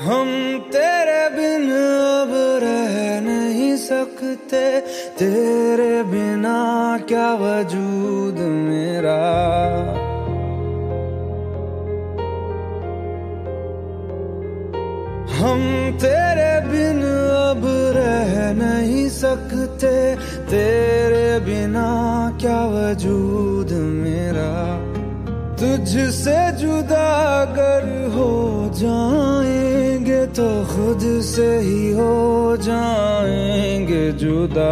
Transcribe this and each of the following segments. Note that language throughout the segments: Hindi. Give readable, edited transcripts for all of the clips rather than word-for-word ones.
हम तेरे बिन अब रह नहीं सकते, तेरे बिना क्या वजूद मेरा। हम तेरे बिन अब रह नहीं सकते, तेरे बिना क्या वजूद मेरा। तुझसे जुदा अगर हो जाएंगे तो खुद से ही हो जाएंगे जुदा,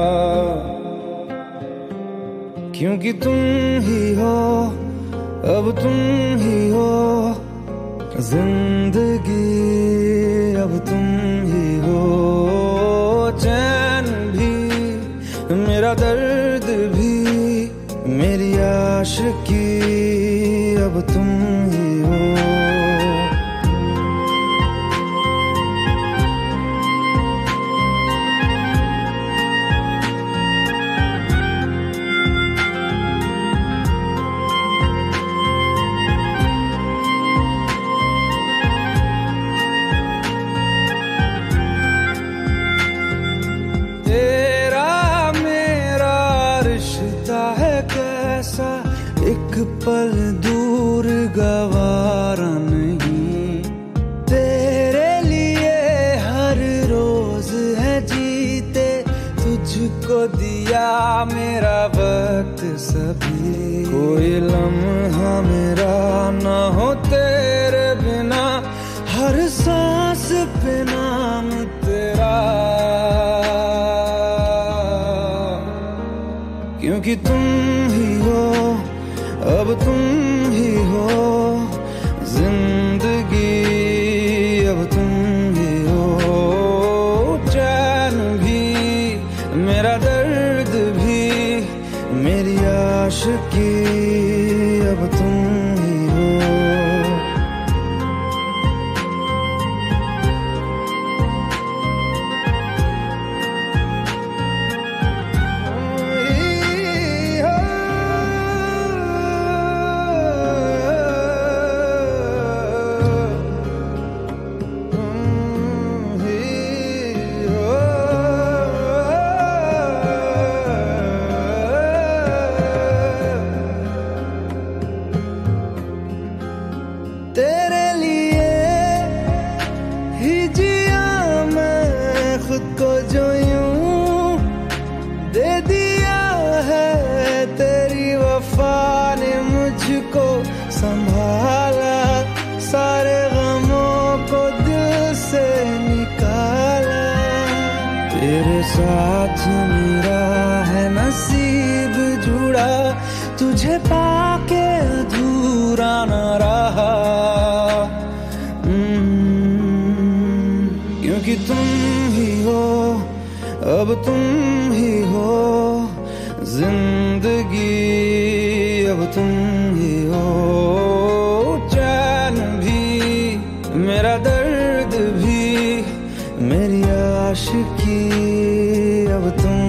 क्योंकि तुम ही हो, अब तुम ही हो जिंदगी, अब तुम ही हो। चैन भी मेरा दर्द भी मेरी आशिकी, अब तुम ही हो। तेरा मेरा रिश्ता है कैसा, एक पल दूर गवारा नहीं। तेरे लिए हर रोज है जीते, तुझको दिया मेरा वक्त सभी। कोई लम्हा मेरा ना हो तेरे बिना, हर सांस पे नाम तेरा, क्योंकि तुम ही हो, अब तुम ही हो जिंदगी, अब तुम ही हो। चैन भी मेरा दर्द भी मेरी आशिकी, अब तुम ही हो। तेरे लिए ही जिया मैं खुद को, जो यूं दे दिया है तेरी वफा ने मुझको संभाला। सारे गमों को दिल से निकाला, तेरे साथ मेरा है नसीब जुड़ा, तुझे पाके अधूरा न रहा। क्योंकि तुम ही हो, अब तुम ही हो जिंदगी, अब तुम ही हो। चैन भी मेरा दर्द भी मेरी आशिकी, अब तुम